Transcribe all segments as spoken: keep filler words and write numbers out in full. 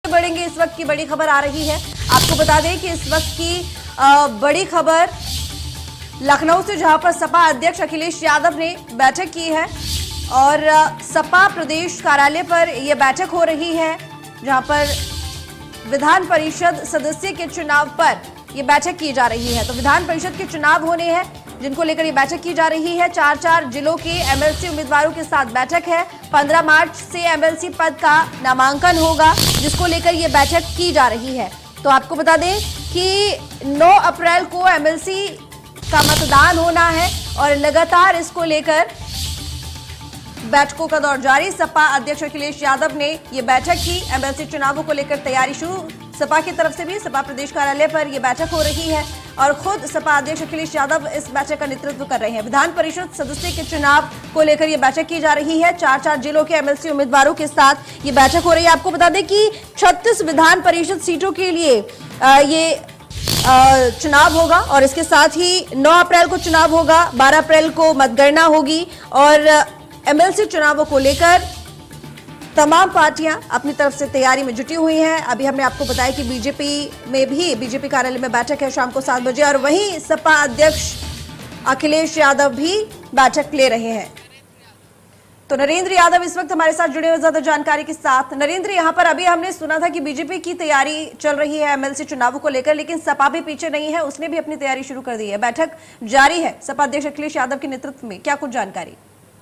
बढ़ेंगे। इस वक्त की बड़ी खबर आ रही है, आपको बता दें कि इस वक्त की आ, बड़ी खबर लखनऊ से, जहां पर सपा अध्यक्ष अखिलेश यादव ने बैठक की है और सपा प्रदेश कार्यालय पर यह बैठक हो रही है, जहां पर विधान परिषद सदस्य के चुनाव पर यह बैठक की जा रही है। तो विधान परिषद के चुनाव होने हैं, जिनको लेकर ये बैठक की जा रही है। चार चार जिलों के एमएलसी उम्मीदवारों के साथ बैठक है। पंद्रह मार्च से एमएलसी पद का नामांकन होगा, जिसको लेकर ये बैठक की जा रही है। तो आपको बता दें कि नौ अप्रैल को एमएलसी का मतदान होना है और लगातार इसको लेकर बैठकों का दौर जारी। सपा अध्यक्ष अखिलेश यादव ने ये बैठक की। एमएलसी चुनावों को लेकर तैयारी शुरू, सपा की तरफ से भी सपा प्रदेश कार्यालय पर यह बैठक हो रही है और खुद सपा अध्यक्ष अखिलेश यादव इस बैठक का नेतृत्व कर रहे हैं। विधान परिषद सदस्य के चुनाव को लेकर यह बैठक की जा रही है। चार चार जिलों के एमएलसी उम्मीदवारों के साथ ये बैठक हो रही है। आपको बता दें कि छत्तीस विधान परिषद सीटों के लिए ये चुनाव होगा और इसके साथ ही नौ अप्रैल को चुनाव होगा, बारह अप्रैल को मतगणना होगी और एमएलसी चुनावों को लेकर तमाम पार्टियां अपनी तरफ से तैयारी में जुटी हुई हैं। अभी हमने आपको बताया कि बीजेपी में भी बीजेपी कार्यालय में बैठक है शाम को सात बजे और वहीं सपा अध्यक्ष अखिलेश यादव भी बैठक ले रहे हैं। तो नरेंद्र यादव इस वक्त हमारे साथ जुड़े हुए ज्यादा जानकारी के साथ। नरेंद्र, यहां पर अभी हमने सुना था कि बीजेपी की तैयारी चल रही है एमएलसी चुनावों को लेकर, लेकिन सपा भी पीछे नहीं है, उसने भी अपनी तैयारी शुरू कर दी है। बैठक जारी है सपा अध्यक्ष अखिलेश यादव के नेतृत्व में, क्या कुछ जानकारी?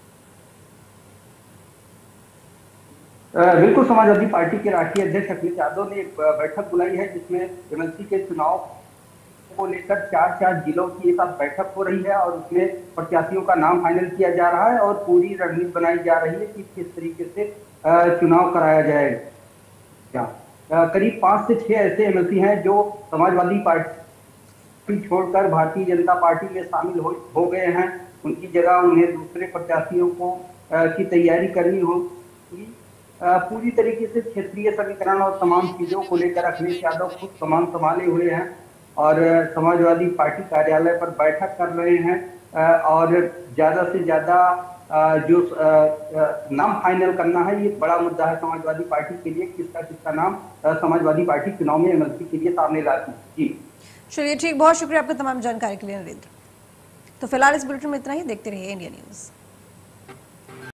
बिल्कुल, समाजवादी पार्टी के राष्ट्रीय अध्यक्ष अखिलेश यादव ने एक बैठक बुलाई है, जिसमें एमएलसी के चुनाव को लेकर चार चार जिलों की एक साथ बैठक हो रही है और उसमें प्रत्याशियों का नाम फाइनल किया जा रहा है और पूरी रणनीति बनाई जा रही है कि किस तरीके से चुनाव कराया जाएगा। करीब पांच से छह ऐसे एमएलसी हैं जो समाजवादी पार्टी छोड़कर भारतीय जनता पार्टी में शामिल हो, हो गए हैं। उनकी जगह उन्हें दूसरे प्रत्याशियों को की तैयारी करनी होगी। पूरी तरीके से क्षेत्रीय समीकरण और तमाम चीजों को लेकर अखिलेश यादव खुद कमान संभाले हुए हैं और समाजवादी पार्टी कार्यालय पर बैठक कर रहे हैं और ज्यादा से ज्यादा जो नाम फाइनल करना है, ये बड़ा मुद्दा है समाजवादी पार्टी के लिए। किसका किसका नाम समाजवादी पार्टी चुनाव में एमएलसी के लिए सामने लाती है। जी चलिए, ठीक, बहुत शुक्रिया आपका तमाम जानकारी के लिए नरेंद्र। तो फिलहाल इस बुलेटिन में इतना ही। देखते रहिए इंडिया न्यूज।